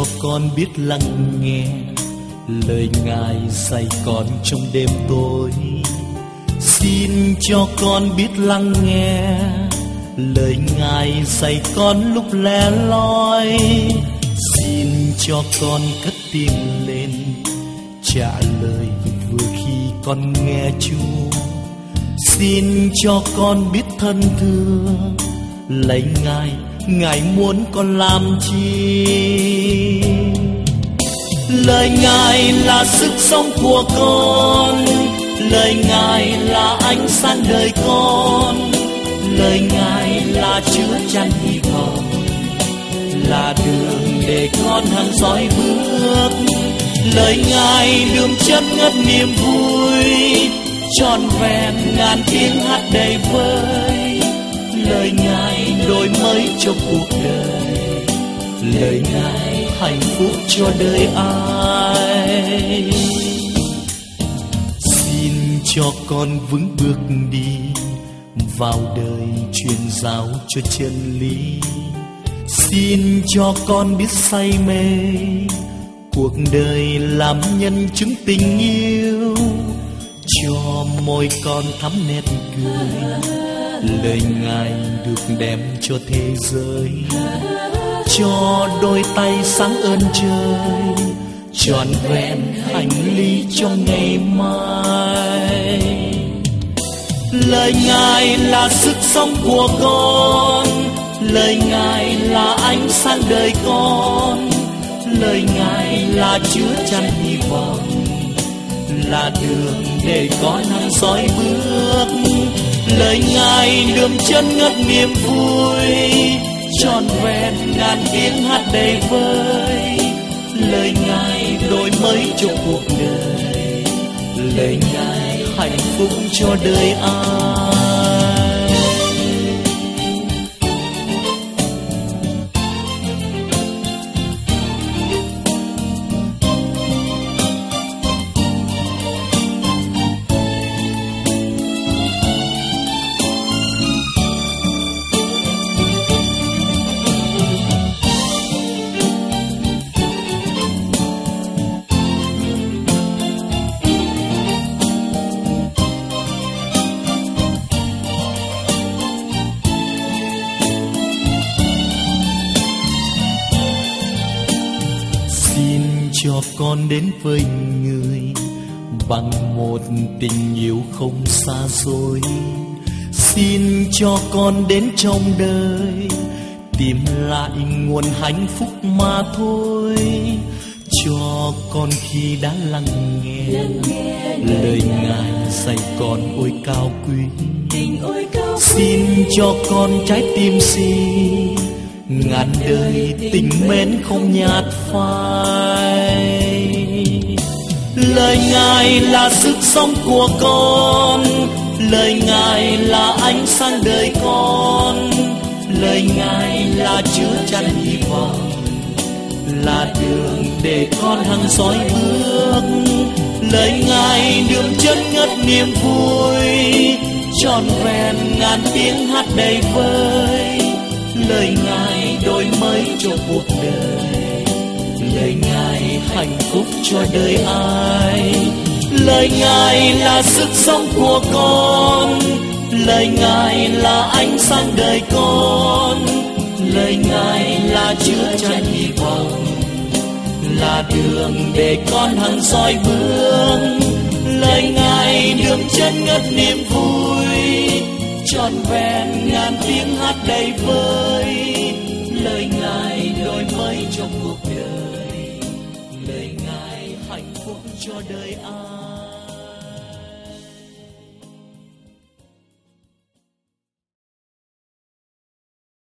cho con biết lắng nghe lời Ngài dạy con trong đêm tối. Xin cho con biết lắng nghe lời Ngài dạy con lúc lẻ loi. Xin cho con cất tiếng lên trả lời vừa khi con nghe Chúa. Xin cho con biết thân thương lạy Ngài, Ngài muốn con làm chi. Lời Ngài là sức sống của con, lời Ngài là ánh sáng đời con, lời Ngài là chứa chan hy vọng, là đường để con hăng dõi bước. Lời Ngài đường chân ngất niềm vui, trọn vẹn ngàn tiếng hát đầy vơi. Lời Ngài đổi mới cho cuộc đời, lời Ngài hạnh phúc cho đời ai. Xin cho con vững bước đi vào đời truyền giáo cho chân lý. Xin cho con biết say mê cuộc đời làm nhân chứng tình yêu, cho môi con thắm nét cười. Lời Ngài được đem cho thế giới, cho đôi tay sáng ơn trời, trọn vẹn hành lý cho ngày mai. Lời Ngài là sức sống của con, lời Ngài là ánh sáng đời con, lời Ngài là chứa chan hy vọng, là đường để con hăng dõi bước. Lời Ngài đường chân ngất niềm vui, trọn vẹn ngàn tiếng hát đầy vơi. Lời Ngài đổi mới cho cuộc đời, lời Ngài hạnh phúc cho đời ai. Cho con đến với người bằng một tình yêu không xa xôi. Xin cho con đến trong đời tìm lại nguồn hạnh phúc mà thôi. Cho con khi đã lắng nghe lời Ngài dạy con ôi cao quý. Xin cho con trái tim xin ngàn đời tình mến không nhạt phai. Lời Ngài là sức sống của con, lời Ngài là ánh sáng đời con, lời Ngài là chứa chan hy vọng, là đường để con hăng dõi bước. Lời Ngài đường chân ngất niềm vui, trọn vẹn ngàn tiếng hát đầy vơi. Lời Ngài đổi mới cho cuộc đời, lời Ngài hạnh phúc cho đời ai. Lời Ngài là sức sống của con, lời Ngài là ánh sáng đời con, lời Ngài là chứa chan hy vọng, là đường để con hăng dõi bước. Lời Ngài đường chân ngất niềm vui, trọn vẹn ngàn tiếng hát đầy vơi. Lời Ngài đổi mới cho cuộc đời, lời Ngài hạnh phúc cho đời ai.